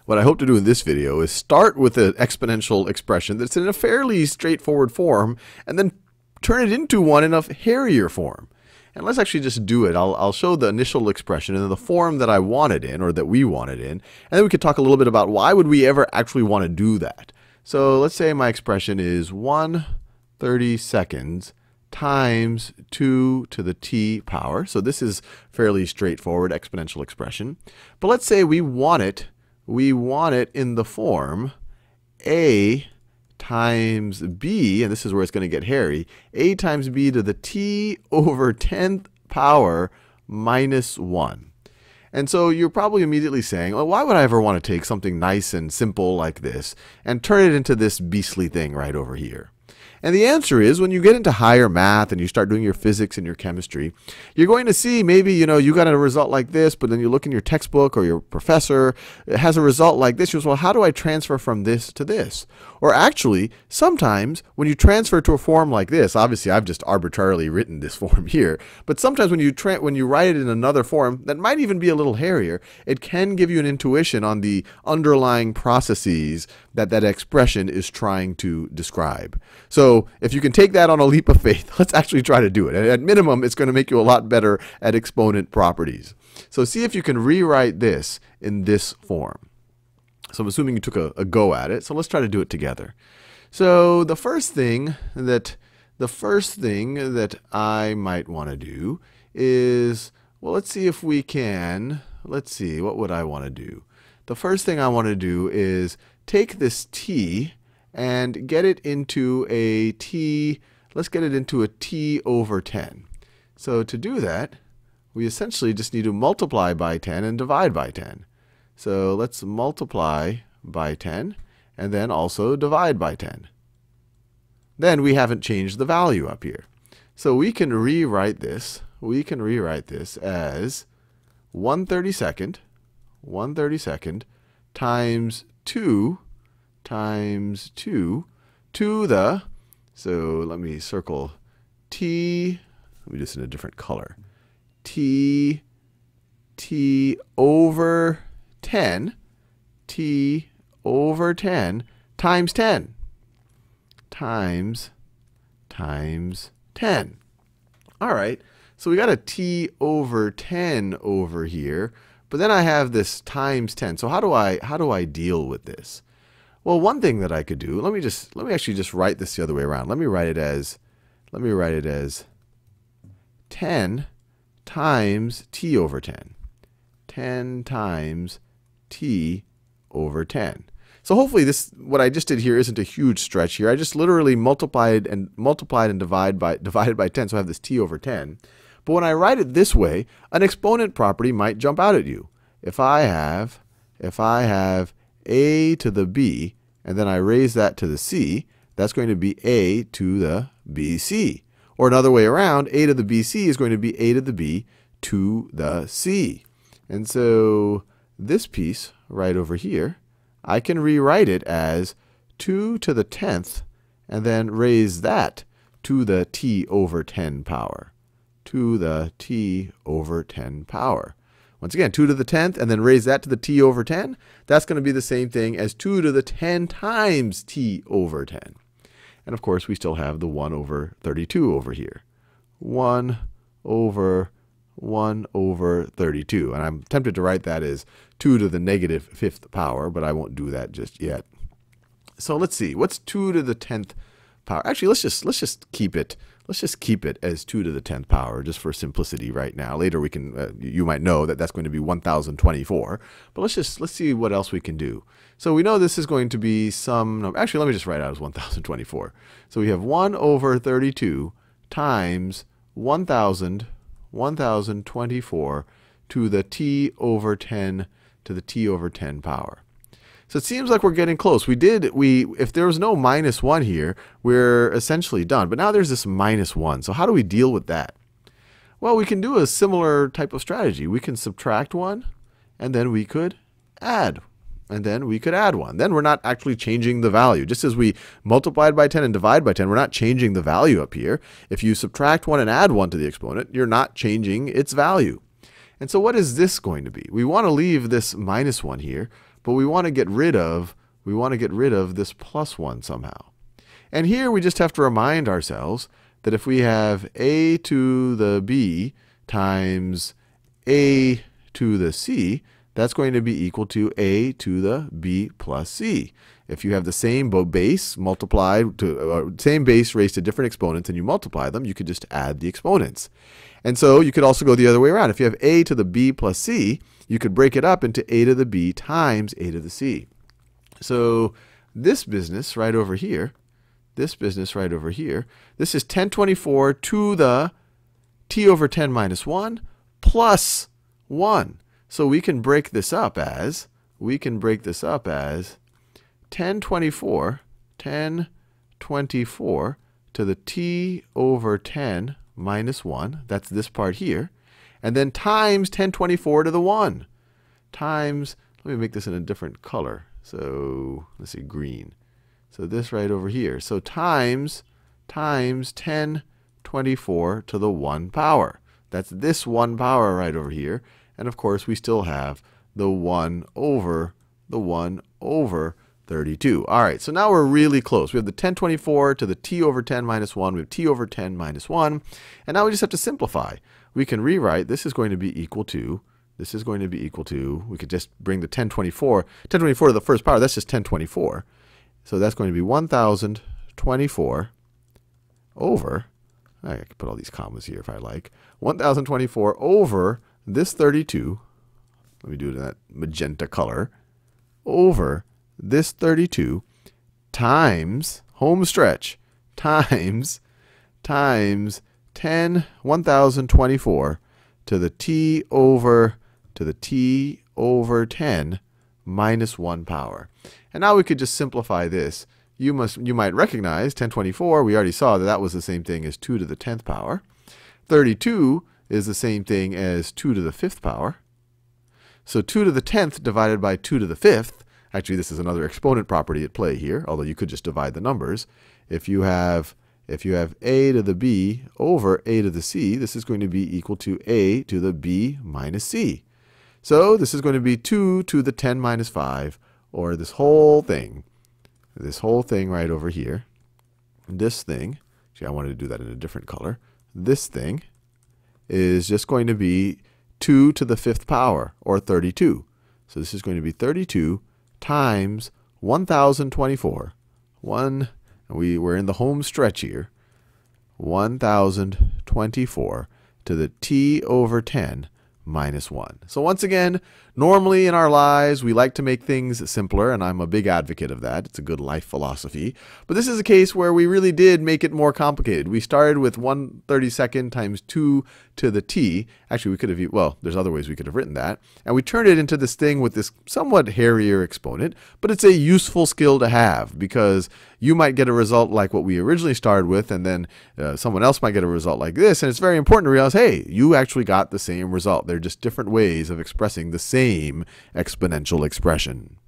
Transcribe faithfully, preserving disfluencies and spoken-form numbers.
what I hope to do in this video is start with an exponential expression that's in a fairly straightforward form, and then turn it into one in a hairier form. And let's actually just do it. I'll, I'll show the initial expression in the form that I want it in, or that we want it in. And then we could talk a little bit about why would we ever actually want to do that. So let's say my expression is one thirty-seconds times two to the t power. So this is fairly straightforward exponential expression. But let's say we want it, we want it in the form a times b, and this is where it's going to get hairy, a times b to the t over tenth power minus one. And so you're probably immediately saying, well, why would I ever want to take something nice and simple like this and turn it into this beastly thing right over here? And the answer is, when you get into higher math and you start doing your physics and your chemistry, you're going to see maybe, you know, you got a result like this, but then you look in your textbook or your professor, it has a result like this. You say, well, how do I transfer from this to this? Or actually, sometimes when you transfer to a form like this, obviously I've just arbitrarily written this form here, but sometimes when you tra when you write it in another form that might even be a little hairier, it can give you an intuition on the underlying processes that that expression is trying to describe. So if you can take that on a leap of faith, let's actually try to do it. And at minimum, it's going to make you a lot better at exponent properties. So see if you can rewrite this in this form. So I'm assuming you took a, a go at it. So let's try to do it together. So the first thing that the first thing that I might want to do is, well, let's see if we can. Let's see, what would I want to do? The first thing I want to do is take this t and get it into a t, let's get it into a t over ten. So to do that, we essentially just need to multiply by ten and divide by ten. So let's multiply by ten and then also divide by ten. Then we haven't changed the value up here. So we can rewrite this, we can rewrite this as one thirty-second, one thirty-second times two times two to the, so let me circle t, let me do this in a different color, t, t over ten, t over ten times ten, times, times ten. All right, so we got a t over ten over here, but then I have this times ten. So how do I, how do I deal with this? Well, one thing that I could do, let me just, let me actually just write this the other way around. Let me write it as, let me write it as ten times t over ten. ten times t over ten. So hopefully this, what I just did here isn't a huge stretch here. I just literally multiplied and multiplied and divide by, divided by ten, so I have this t over ten. But when I write it this way, an exponent property might jump out at you. If I have, if I have a to the b, and then I raise that to the c, that's going to be a to the bc. Or another way around, a to the bc is going to be a to the b to the c. And so this piece right over here, I can rewrite it as two to the tenth, and then raise that to the t over ten power. To the t over ten power. Once again, two to the tenth, and then raise that to the t over ten. That's going to be the same thing as two to the ten times t over ten. And of course, we still have the one over thirty-two over here. one over one over thirty-two. And I'm tempted to write that as two to the negative fifth power, but I won't do that just yet. So let's see. What's two to the tenth power? Actually, let's just, let's just keep it. Let's just keep it as two to the tenth power, just for simplicity right now. Later we can, uh, you might know that that's going to be one thousand twenty-four. But let's just, let's see what else we can do. So we know this is going to be some, no, actually let me just write out as one thousand twenty-four. So we have one over thirty-two times one thousand, one thousand twenty-four to the t over ten to the t over ten power. So it seems like we're getting close. We did, we, if there was no minus one here, we're essentially done. But now there's this minus one. So how do we deal with that? Well, we can do a similar type of strategy. We can subtract one, and then we could add. And then we could add one. Then we're not actually changing the value. Just as we multiplied by ten and divide by ten, we're not changing the value up here. If you subtract one and add one to the exponent, you're not changing its value. And so what is this going to be? We want to leave this minus one here. but we want to get rid of, we want to get rid of this plus one somehow. And here we just have to remind ourselves that if we have a to the b times a to the c, that's going to be equal to a to the b plus c. If you have the same base multiplied to uh, same base raised to different exponents and you multiply them, you could just add the exponents. And so you could also go the other way around. If you have a to the b plus c, you could break it up into a to the b times a to the c. So this business right over here, this business right over here, this is ten twenty-four to the t over ten minus one plus one. So we can break this up as, we can break this up as ten twenty-four, ten twenty-four to the t over ten minus one, that's this part here, and then times ten twenty-four to the one, times, let me make this in a different color, so let's see, green. So this right over here, so times, times ten twenty-four to the one power. That's this one power right over here, and of course we still have the one over, the one over thirty-two. All right, so now we're really close. We have the ten twenty-four to the t over ten minus one. We have t over ten minus one. And now we just have to simplify. We can rewrite this is going to be equal to, this is going to be equal to, we could just bring the ten twenty-four, ten twenty-four to the first power, that's just ten twenty-four. So that's going to be one thousand twenty-four over, I could put all these commas here if I like, one thousand twenty-four over this thirty-two, let me do it in that magenta color, over this thirty-two times, home stretch, times, times ten, one thousand twenty-four to the t over, to the t over ten minus one power. And now we could just simplify this. You must, you might recognize ten twenty-four, we already saw that that was the same thing as two to the tenth power. thirty-two is the same thing as two to the fifth power. So two to the tenth divided by two to the fifth, actually this is another exponent property at play here, although you could just divide the numbers. If you have, if you have a to the b over a to the c, this is going to be equal to a to the b minus c. So this is going to be two to the ten minus five, or this whole thing, this whole thing right over here, this thing, actually I wanted to do that in a different color, this thing is just going to be two to the fifth power, or thirty-two. So this is going to be thirty-two times one thousand twenty-four, one, we, we're in the home stretch here, one thousand twenty-four to the t over ten minus one. So once again, normally in our lives, we like to make things simpler, and I'm a big advocate of that. It's a good life philosophy. But this is a case where we really did make it more complicated. We started with one thirty-second times two to the t. Actually, we could have, well, there's other ways we could have written that. And we turned it into this thing with this somewhat hairier exponent, but it's a useful skill to have because you might get a result like what we originally started with, and then uh, someone else might get a result like this. And it's very important to realize, hey, you actually got the same result. They're just different ways of expressing the same exponential expression.